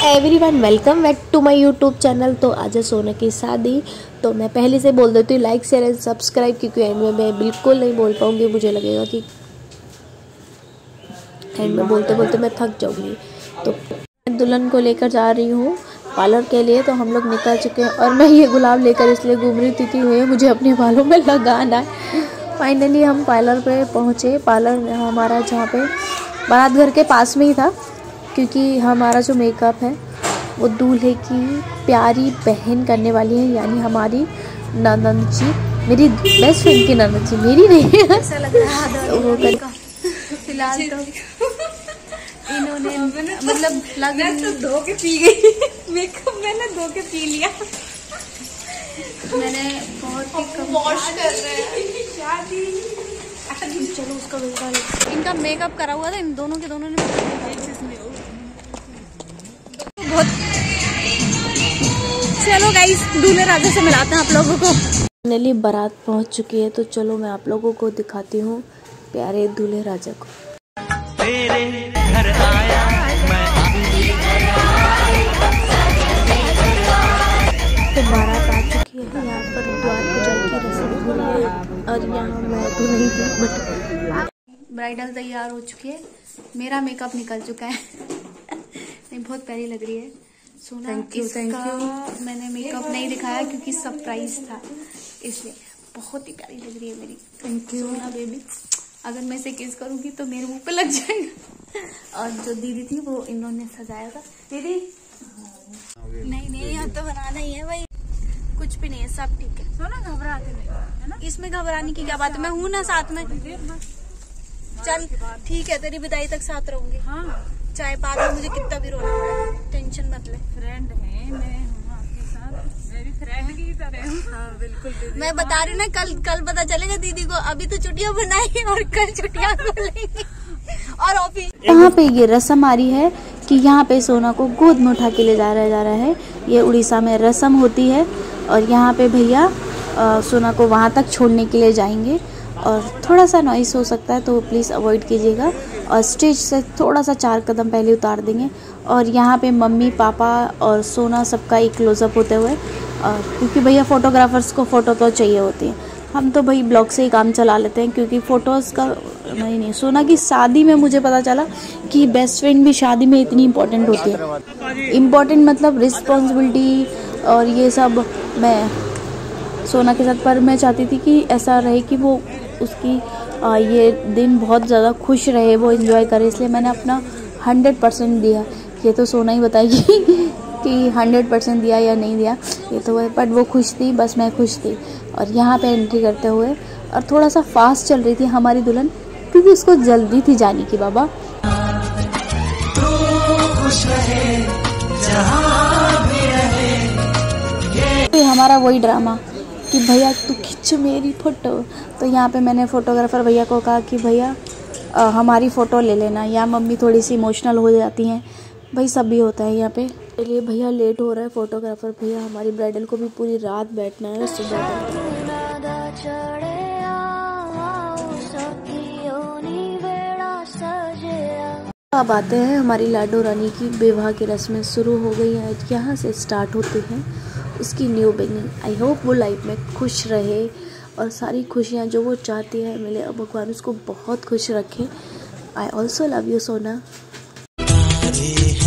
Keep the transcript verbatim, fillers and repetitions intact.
Everyone, welcome back to my YouTube channel. तो आज है सोना की शादी, तो मैं पहले से बोल देती हूँ लाइक शेयर एंड सब्सक्राइब, क्योंकि एंड में मैं बिल्कुल नहीं बोल पाऊँगी। मुझे लगेगा कि एंड में बोलते बोलते मैं थक जाऊँगी। तो मैं दुल्हन को लेकर जा रही हूँ पार्लर के लिए। तो हम लोग निकल चुके हैं और मैं ये गुलाब लेकर इसलिए घूम रही थी कि हुए मुझे अपने बालों में लगाना है। फाइनली हम पार्लर पे पहुँचे। पार्लर हमारा जहाँ पे बारात घर के पास में ही था, क्योंकि हमारा जो मेकअप है वो दूल्हे की प्यारी बहन करने वाली है, यानी हमारी ननद जी, मेरी बेस्ट फ्रेंड की ननद जी, मेरी नहीं है। ऐसा लग रहा है तो वो कर फिलहाल तो इन्होंने मतलब लग मैं तो धो के पी गई मेकअप मैंने धो के पी लिया। मैंने बहुत ही कम वॉश कर रहे हैं शादी। चलो उसका बेटा इनका मेकअप करा हुआ था, इन दोनों के दोनों ने बहुत। चलो गाइस, दूल्हे राजा से मिलाते हैं आप लोगों को। फाइनली बारात पहुंच चुकी है, तो चलो मैं आप लोगों को दिखाती हूँ प्यारे दूल्हे राजा को। तेरे घर आया मैं। तो बारात आ चुकी है, यहाँ पर द्वार पूजा की रस्म हो रही है और यहाँ मैं तो नहीं थी, बट ब्राइडल तैयार हो चुकी है। मेरा मेकअप निकल चुका है। नहीं, बहुत प्यारी लग रही है सोना। Thank you, thank you. मैंने मेकअप नहीं दिखाया क्योंकि सरप्राइज था, इसलिए बहुत ही प्यारी लग रही है मेरी। थैंक यू सोना बेबी, अगर मैं इसे किस करूंगी तो मेरे मुंह पे लग जाएगा। और जो दीदी थी वो इन्होंने सजाया था। दीदी नहीं नहीं, यहाँ तो बनाना ही है भाई, कुछ भी नहीं है, सब ठीक है। सोना घबराते नहीं है ना, इसमें घबराने की क्या बात है, मैं हूँ ना साथ में। चल ठीक है, तेरी विदाई तक साथ रहूंगी। हाँ, चाहे बाद में मुझे कितना भी रोना पड़े, टेंशन मत ले। फ्रेंड है, मैं हूँ आपके साथ, मैं भी फ्रेंड की तरह हूँ। हाँ बिल्कुल, मैं बता रही ना, कल कल पता चलेगा दीदी को। अभी तो छुट्टियां बनाई और कल छुट्टियां खोलेंगे और ऑफिस। यहाँ पे ये रस्म आ रही है कि यहाँ पे सोना को गोद में उठा के ले जा रहा जा रहा है। ये उड़ीसा में रस्म होती है और यहाँ पे भैया सोना को वहाँ तक छोड़ने के लिए जाएंगे। और थोड़ा सा नॉइस हो सकता है, तो प्लीज़ अवॉइड कीजिएगा। और स्टेज से थोड़ा सा चार कदम पहले उतार देंगे। और यहाँ पे मम्मी पापा और सोना सबका एक क्लोजअप होते हुए, क्योंकि भैया फ़ोटोग्राफर्स को फ़ोटो तो चाहिए होती है। हम तो भाई ब्लॉग से ही काम चला लेते हैं, क्योंकि फ़ोटोज़ का नहीं नहीं। सोना की शादी में मुझे पता चला कि बेस्ट फ्रेंड भी शादी में इतनी इम्पोर्टेंट होती है। इम्पोर्टेंट मतलब रिस्पॉन्सिबिलिटी और ये सब मैं सोना के साथ। पर मैं चाहती थी कि ऐसा रहे कि वो उसकी आ, ये दिन बहुत ज़्यादा खुश रहे, वो एंजॉय करे, इसलिए मैंने अपना हंड्रेड परसेंट दिया। ये तो सोना ही बताएगी कि हंड्रेड परसेंट दिया या नहीं दिया, ये तो है। बट वो खुश थी, बस मैं खुश थी। और यहाँ पे एंट्री करते हुए और थोड़ा सा फास्ट चल रही थी हमारी दुल्हन, क्योंकि उसको जल्दी थी जाने की। बाबा तो हमारा वही ड्रामा कि भैया तू खींच मेरी फ़ोटो। तो यहाँ पे मैंने फ़ोटोग्राफ़र भैया को कहा कि भैया हमारी फ़ोटो ले लेना, या मम्मी थोड़ी सी इमोशनल हो जाती हैं, भाई सब भी होता है यहाँ पे। चलिए भैया लेट हो रहा है, फ़ोटोग्राफ़र भैया। हमारी ब्राइडल को भी पूरी रात बैठना है, सुबह अब आते हैं हमारी लाडो रानी की विवाह की रस्में शुरू हो गई हैं। यहाँ से स्टार्ट होती हैं उसकी न्यू बिगनिंग। आई होप वो लाइफ में खुश रहे और सारी खुशियाँ जो वो चाहती है मिले। अब भगवान उसको बहुत खुश रखे। आई ऑल्सो लव यू सोना।